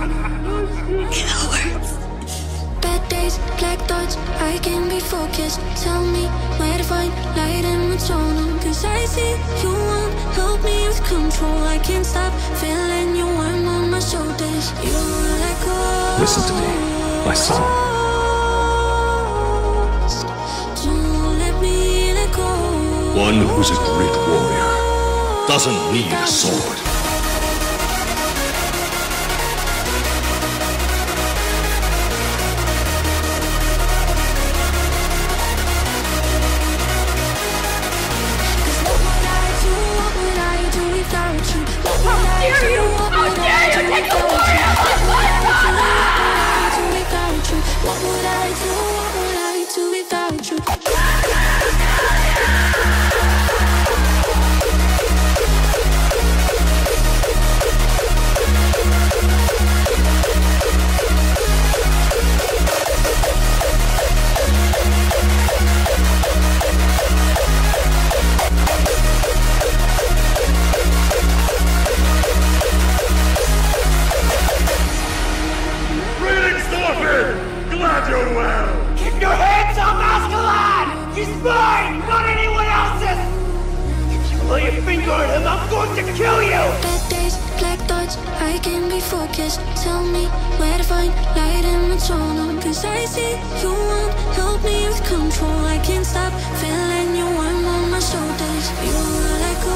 It hurts. Bad days, black thoughts, I can be focused. Tell me where to find light in the tunnel. Cause I see you won't help me with control. I can't stop feeling your arm on my shoulders. You let go. Listen to me, my son. Don't let me let go. One who's a great warrior doesn't need a sword. Glad you're well! Keep your hands off Ascalon! He's mine, not anyone else's! If you lay a finger on him, I'm going to kill you! Bad days, black thoughts, I can be focused. Tell me where to find light in the tunnel. Cause I see you won't help me with control. I can't stop feeling your arm on my shoulders. You let go.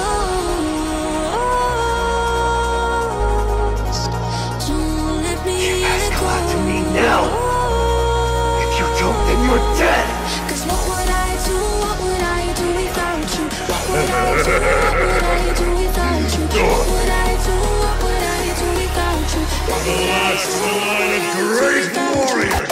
Don't let me let go. To me now! If you don't, then you're dead! Cause what would I do without you? What would I do without you? What would I do without you? The last line of great warriors!